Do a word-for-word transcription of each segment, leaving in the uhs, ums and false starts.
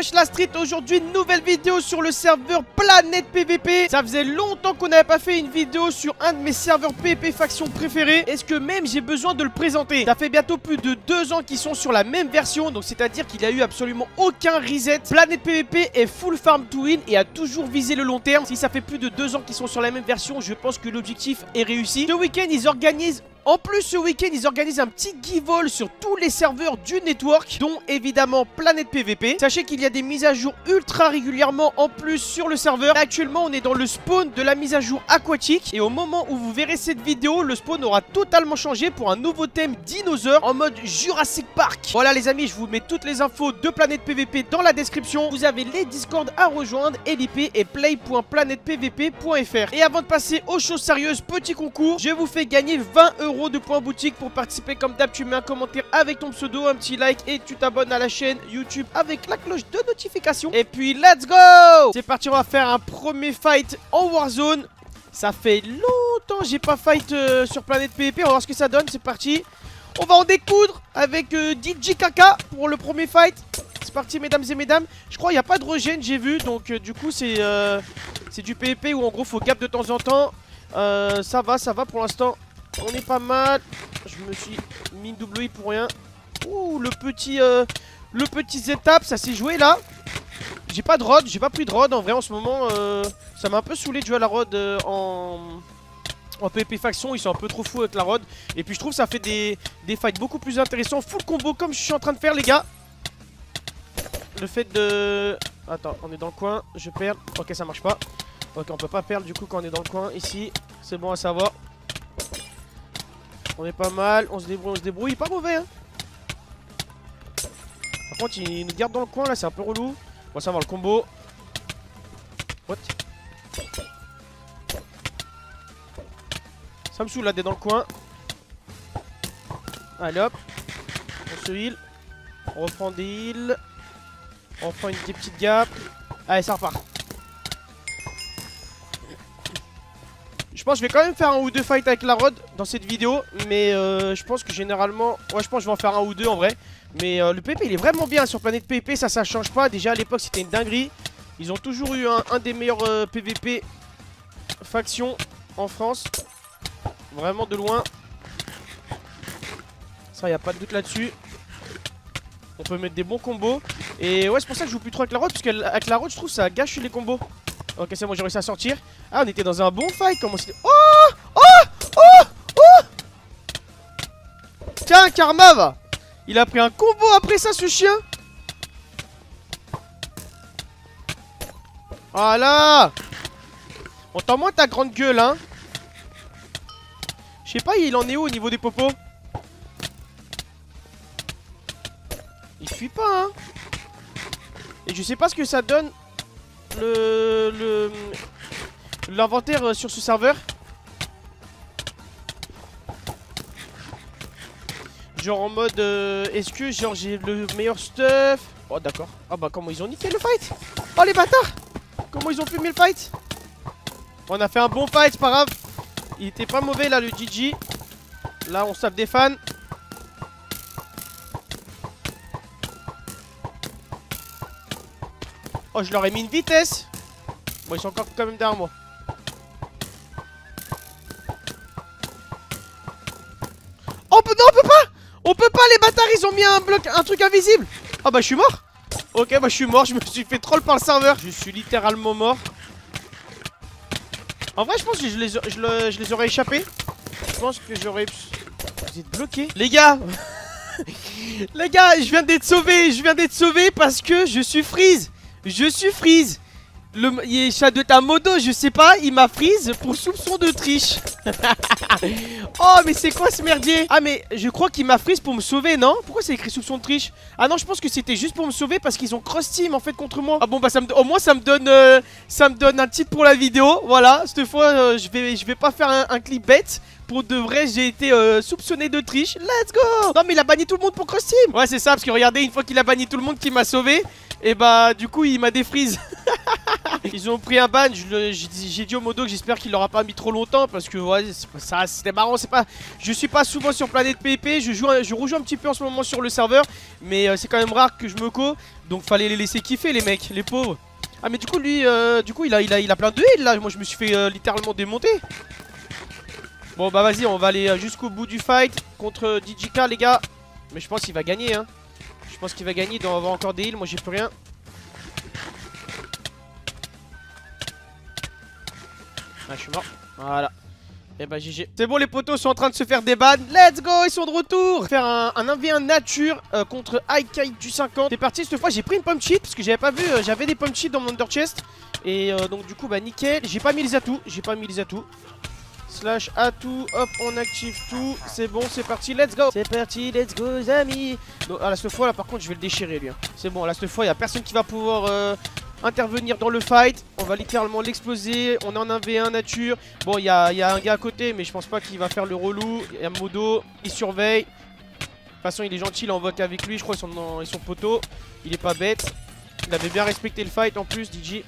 Wesh la street, aujourd'hui une nouvelle vidéo sur le serveur Planète P V P. Ça faisait longtemps qu'on n'avait pas fait une vidéo sur un de mes serveurs P V P faction préférés. Est-ce que même j'ai besoin de le présenter? Ça fait bientôt plus de deux ans qu'ils sont sur la même version, donc c'est à dire qu'il n'y a eu absolument aucun reset. Planète P V P est full farm to win et a toujours visé le long terme. Si ça fait plus de deux ans qu'ils sont sur la même version, je pense que l'objectif est réussi. Ce week-end ils organisent En plus, ce week-end, ils organisent un petit give-all sur tous les serveurs du network, dont évidemment Planète P V P. Sachez qu'il y a des mises à jour ultra régulièrement en plus sur le serveur. Actuellement, on est dans le spawn de la mise à jour aquatique. Et au moment où vous verrez cette vidéo, le spawn aura totalement changé pour un nouveau thème dinosaure en mode Jurassic Park. Voilà les amis, je vous mets toutes les infos de Planète P V P dans la description. Vous avez les Discord à rejoindre et l'I P est play point planète P V P point F R. Et avant de passer aux choses sérieuses, petit concours, je vous fais gagner vingt euros de points boutique. Pour participer comme d'hab, tu mets un commentaire avec ton pseudo, un petit like et tu t'abonnes à la chaîne YouTube avec la cloche de notification. Et puis let's go! C'est parti, on va faire un premier fight en Warzone. Ça fait longtemps j'ai pas fight euh, sur Planète P V P. On va voir ce que ça donne, c'est parti. On va en découdre avec euh, D J Kaka pour le premier fight. C'est parti mesdames et mesdames. Je crois qu'il n'y a pas de regen, j'ai vu. Donc euh, du coup c'est euh, c'est du P V P où en gros faut gap de temps en temps. euh, Ça va, ça va pour l'instant. On est pas mal. Je me suis mis une double I pour rien. Ouh, le petit euh, le petit Z-tap, ça s'est joué là. J'ai pas de rod, j'ai pas pris de rod en vrai en ce moment. euh, Ça m'a un peu saoulé de jouer à la rod euh, en... en P V P faction. Ils sont un peu trop fous avec la rod. Et puis je trouve que ça fait des, des fights beaucoup plus intéressants. Full combo comme je suis en train de faire les gars. Le fait de... Attends, on est dans le coin, je perds. Ok, ça marche pas. Ok, on peut pas perdre du coup quand on est dans le coin ici. C'est bon à savoir. On est pas mal, on se débrouille, on se débrouille, pas mauvais hein. Par contre il nous garde dans le coin là, c'est un peu relou. On va savoir le combo. What? Ça me saoule là d'être dans le coin. Allez hop. On se heal. On reprend des heals. On prend une des petites gaps. Allez ça repart. Je pense que je vais quand même faire un ou deux fights avec la rod dans cette vidéo. Mais euh, je pense que généralement... Ouais, je pense que je vais en faire un ou deux en vrai. Mais euh, le P V P il est vraiment bien sur Planète P V P. Ça, ça change pas. Déjà à l'époque c'était une dinguerie. Ils ont toujours eu un, un des meilleurs euh, P V P factions en France. Vraiment de loin. Ça, y a pas de doute là-dessus. On peut mettre des bons combos. Et ouais, c'est pour ça que je joue plus trop avec la rod. Parce qu'avec la rod je trouve ça gâche les combos. Ok, c'est bon, j'ai réussi à sortir. Ah, on était dans un bon fight. Comment c'était... Oh Oh Oh Oh Tiens, Karma va. Il a pris un combo après ça, ce chien. Voilà. On t'en moins ta grande gueule, hein. Je sais pas, il en est où au niveau des popos? Il fuit pas, hein. Et je sais pas ce que ça donne le le l'inventaire sur ce serveur. Genre en mode euh, est-ce que genre j'ai le meilleur stuff? Oh d'accord. Ah bah comment ils ont niqué le fight. Oh les bâtards. Comment ils ont fumé le fight. On a fait un bon fight, c'est pas grave. Il était pas mauvais là le G G. Là on tape des fans. Oh, je leur ai mis une vitesse. Bon, ils sont encore quand même derrière moi. Oh, non, on peut pas. On peut pas, les bâtards, ils ont mis un bloc, un truc invisible. Ah bah, je suis mort. Ok, bah, je suis mort. Je me suis fait troll par le serveur. Je suis littéralement mort. En vrai, je pense que je les, je le, je les aurais échappés. Je pense que j'aurais... Vous êtes bloqués. Les gars. Les gars, je viens d'être sauvé. Je viens d'être sauvé parce que je suis freeze. Je suis freeze. Le il est de ta modo, je sais pas, il m'a freeze pour soupçon de triche. Oh mais c'est quoi ce merdier? Ah mais je crois qu'il m'a freeze pour me sauver, non? Pourquoi c'est écrit soupçon de triche? Ah non, je pense que c'était juste pour me sauver parce qu'ils ont cross team en fait contre moi. Ah bon bah ça me, au moins ça me donne euh, ça me donne un titre pour la vidéo. Voilà, cette fois euh, je vais je vais pas faire un, un clip bête. Pour de vrai, j'ai été euh, soupçonné de triche. Let's go. Non mais il a banni tout le monde pour cross team. Ouais c'est ça, parce que regardez, une fois qu'il a banni tout le monde qui m'a sauvé, et bah du coup il m'a défreeze. Ils ont pris un ban, j'ai dit au modo que j'espère qu'il l'aura pas mis trop longtemps. Parce que ouais, ça c'était marrant, c'est pas... Je suis pas souvent sur Planète P V P, je, joue, je rejoue un petit peu en ce moment sur le serveur. Mais euh, c'est quand même rare que je me co. Donc fallait les laisser kiffer les mecs, les pauvres. Ah mais du coup lui, euh, du coup il a, il, a, il a plein de heals là. Moi je me suis fait euh, littéralement démonter. Bon bah vas-y, on va aller euh, jusqu'au bout du fight contre D J K les gars. Mais je pense qu'il va gagner hein. Je pense qu'il va gagner, il doit avoir encore des heals, moi j'ai plus rien. Ah je suis mort, voilà. Et bah G G. C'est bon, les potos sont en train de se faire des bans. Let's go, ils sont de retour. Faire un, un un v un nature euh, contre Aikai du cinquante. C'est parti, cette fois j'ai pris une pomme cheat parce que j'avais pas vu, euh, j'avais des pommes cheat dans mon under chest. Et euh, donc du coup bah nickel. J'ai pas mis les atouts, j'ai pas mis les atouts. Slash atout, hop on active tout. C'est bon, c'est parti, let's go. C'est parti, let's go les amis. Donc ah, là cette fois là par contre je vais le déchirer lui hein. C'est bon, là cette fois il y a personne qui va pouvoir euh, intervenir dans le fight. On va littéralement l'exploser. On est en un v un nature. Bon il y a, y a un gars à côté mais je pense pas qu'il va faire le relou. Il y a Modo, il surveille. De toute façon il est gentil, il en vote avec lui. Je crois qu'ils sont, dans, ils sont poteaux. Il est pas bête. Il avait bien respecté le fight en plus D J.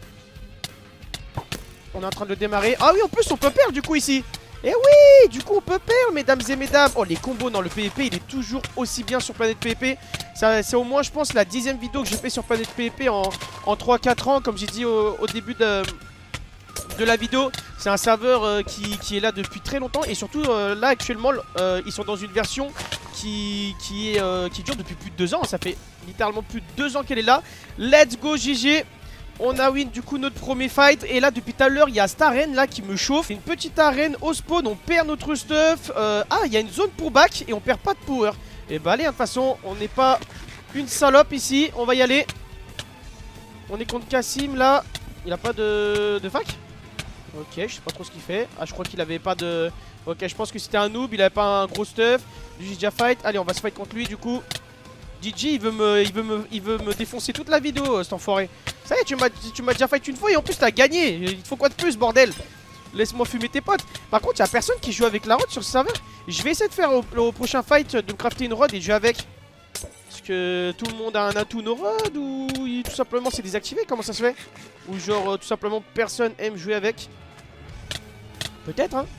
On est en train de le démarrer. Ah oui en plus on peut perdre du coup ici. Et oui, du coup on peut perdre mesdames et mesdames. Oh les combos dans le P V P il est toujours aussi bien sur Planète P V P. C'est au moins je pense la dixième vidéo que j'ai fait sur Planète P V P en, en trois quatre ans. Comme j'ai dit au, au début de, de la vidéo. C'est un serveur euh, qui, qui est là depuis très longtemps. Et surtout euh, là actuellement euh, ils sont dans une version qui, qui, est, euh, qui dure depuis plus de deux ans. Ça fait littéralement plus de deux ans qu'elle est là. Let's go G G. On a win du coup notre premier fight. Et là depuis tout à l'heure il y a cette arène là qui me chauffe. Une petite arène au spawn. On perd notre stuff. euh, Ah il y a une zone pour back. Et on perd pas de power. Et bah allez hein, de toute façon on n'est pas une salope ici. On va y aller. On est contre Cassim là. Il a pas de, de fac. Ok je sais pas trop ce qu'il fait. Ah je crois qu'il avait pas de. Ok je pense que c'était un noob. Il avait pas un gros stuff. J'ai déjà fight. Allez on va se fight contre lui du coup. D J il veut me, il veut me, il veut me défoncer toute la vidéo euh, cet enfoiré. Ça y est tu m'as tu m'as déjà fight une fois et en plus t'as gagné. Il te faut quoi de plus bordel? Laisse-moi fumer tes potes. Par contre y'a personne qui joue avec la rod sur ce serveur. Je vais essayer de faire au, au prochain fight de me crafter une rod et jouer avec. Est-ce que tout le monde a un atout no rod ou il, tout simplement c'est désactivé? Comment ça se fait? Ou genre euh, tout simplement personne aime jouer avec? Peut-être hein.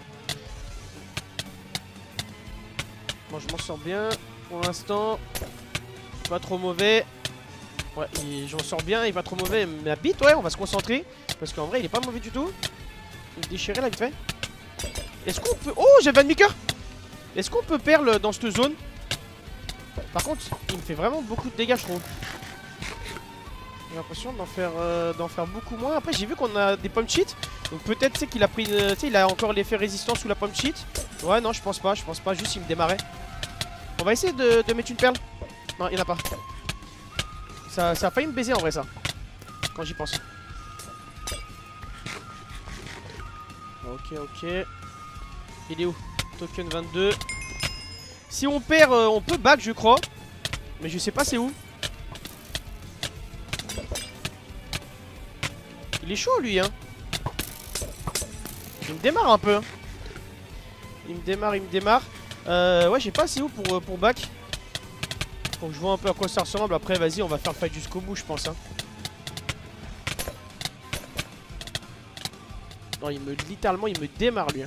Bon je m'en sors bien. Pour l'instant, pas trop mauvais. Ouais, j'en sors bien, il est pas trop mauvais. Mais la bite, ouais, on va se concentrer. Parce qu'en vrai, il est pas mauvais du tout. Il me déchirait là, vite fait. Est-ce qu'on peut. Oh, j'avais un demi-cœur. Est-ce qu'on peut perdre dans cette zone? Par contre, il me fait vraiment beaucoup de dégâts, je trouve. J'ai l'impression d'en faire, euh, d'en faire beaucoup moins. Après, j'ai vu qu'on a des pommes cheat. Donc peut-être, c'est qu'il a pris. Tu sais, il a encore l'effet résistance sous la pomme cheat. Ouais, non, je pense pas. Je pense pas. Juste, il me démarrait. On va essayer de, de mettre une perle. Non, il n'y en a pas. Ça, ça a failli me baiser en vrai, ça. Quand j'y pense. Ok, ok. Il est où? Token vingt-deux. Si on perd, euh, on peut back, je crois. Mais je sais pas c'est où. Il est chaud, lui, hein. Il me démarre un peu. Hein. Il me démarre, il me démarre. Euh, ouais, j'ai pas assez où pour, pour back. Faut que je vois un peu à quoi ça ressemble. Après, vas-y, on va faire le fight jusqu'au bout, je pense. Hein. Non, il me littéralement, il me démarre lui. Hein.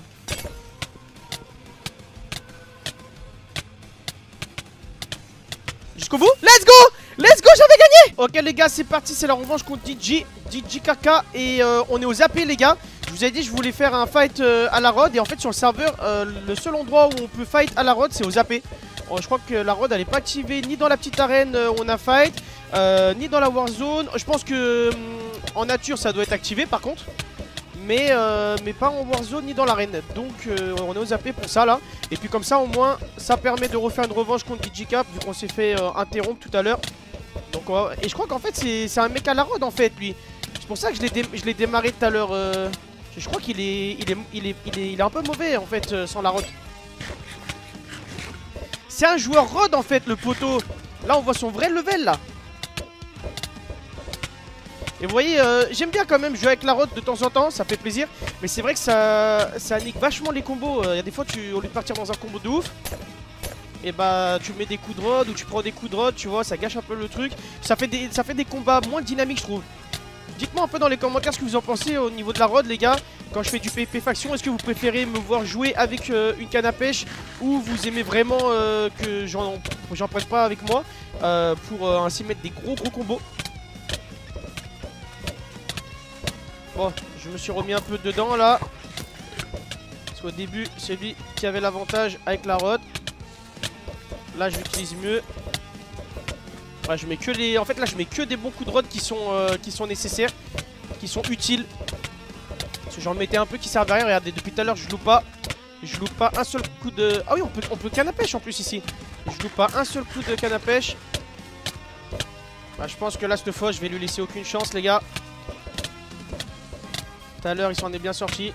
Jusqu'au bout. Let's go! Let's go, j'avais gagné! Ok, les gars, c'est parti. C'est la revanche contre D J. D J K K. Et euh, on est aux A P, les gars. Je vous ai dit, je voulais faire un fight euh, à la rod. Et en fait, sur le serveur, euh, le seul endroit où on peut fight à la rod, c'est aux A P. Oh, je crois que la rod, elle est pas activée ni dans la petite arène euh, où on a fight, euh, ni dans la warzone. Je pense que hum, en nature, ça doit être activé par contre. Mais, euh, mais pas en warzone ni dans l'arène. Donc, euh, on est aux A P pour ça là. Et puis, comme ça, au moins, ça permet de refaire une revanche contre D J K. Vu qu'on s'est fait euh, interrompre tout à l'heure. Donc, va... Et je crois qu'en fait, c'est un mec à la rod en fait, lui. C'est pour ça que je l'ai dé démarré tout à l'heure. Euh... Je crois qu'il est, il est, il est, il est, il est un peu mauvais en fait euh, sans la rod. C'est un joueur rod en fait le poteau. Là on voit son vrai level là. Et vous voyez euh, j'aime bien quand même jouer avec la rod de temps en temps. Ça fait plaisir. Mais c'est vrai que ça, ça nique vachement les combos. Il euh, y a des fois tu, au lieu de partir dans un combo de ouf, et bah tu mets des coups de rod ou tu prends des coups de rod. Tu vois ça gâche un peu le truc. Ça fait des, ça fait des combats moins dynamiques je trouve. Dites-moi un peu dans les commentaires ce que vous en pensez au niveau de la rod les gars. Quand je fais du P V P faction, est-ce que vous préférez me voir jouer avec euh, une canne à pêche, ou vous aimez vraiment euh, que j'en Faut que j'en prenne pas avec moi euh, pour euh, ainsi mettre des gros gros combos. Bon, je me suis remis un peu dedans là. Parce qu'au début, c'est lui qui avait l'avantage avec la rod. Là, je l'utilise mieux. Ouais, je mets que les. En fait, là, je mets que des bons coups de rod qui sont, euh, qui sont nécessaires, qui sont utiles. Parce que j'en mettais un peu qui servent à rien. Regardez, depuis tout à l'heure, je loupe pas. Je loupe pas un seul coup de. Ah oui, on peut, on peut canne à pêche en plus ici. Je loupe pas un seul coup de canne à pêche. Ah, je pense que là, cette fois, je vais lui laisser aucune chance, les gars. Tout à l'heure, il s'en est bien sorti.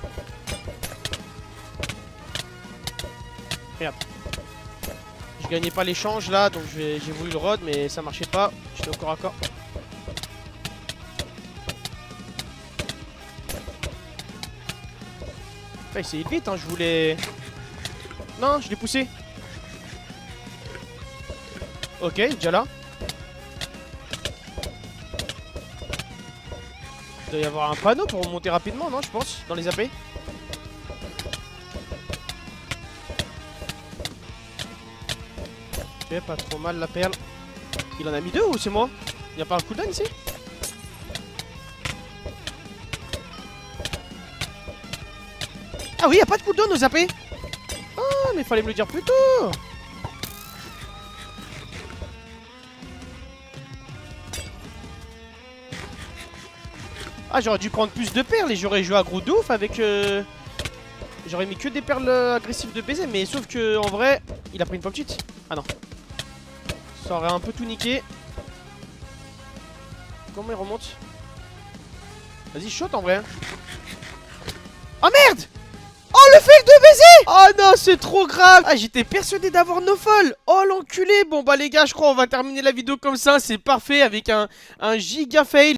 Regarde. Je gagnais pas l'échange là, donc j'ai voulu le rod, mais ça marchait pas. J'étais au corps à corps. Putain, il s'est vite, hein, je voulais. Non, je l'ai poussé. Ok, il est déjà là. Il doit y avoir un panneau pour monter rapidement, non, je pense, dans les A P. Ok, pas trop mal la perle. Il en a mis deux ou c'est moi? Il n'y a pas un cooldown ici? Ah oui, il n'y a pas de cooldown aux A P. Ah, mais fallait me le dire plus tôt. Ah, j'aurais dû prendre plus de perles et j'aurais joué à gros de ouf avec... Euh... J'aurais mis que des perles agressives de baiser, mais sauf que en vrai, il a pris une pop cheat. Ah non. Ça aurait un peu tout niqué. Comment il remonte? Vas-y, shot en vrai. Oh merde! Oh le fake de baiser! Oh non, c'est trop grave! Ah, j'étais persuadé d'avoir no fall. Oh l'enculé! Bon bah les gars, je crois on va terminer la vidéo comme ça. C'est parfait avec un, un giga fail.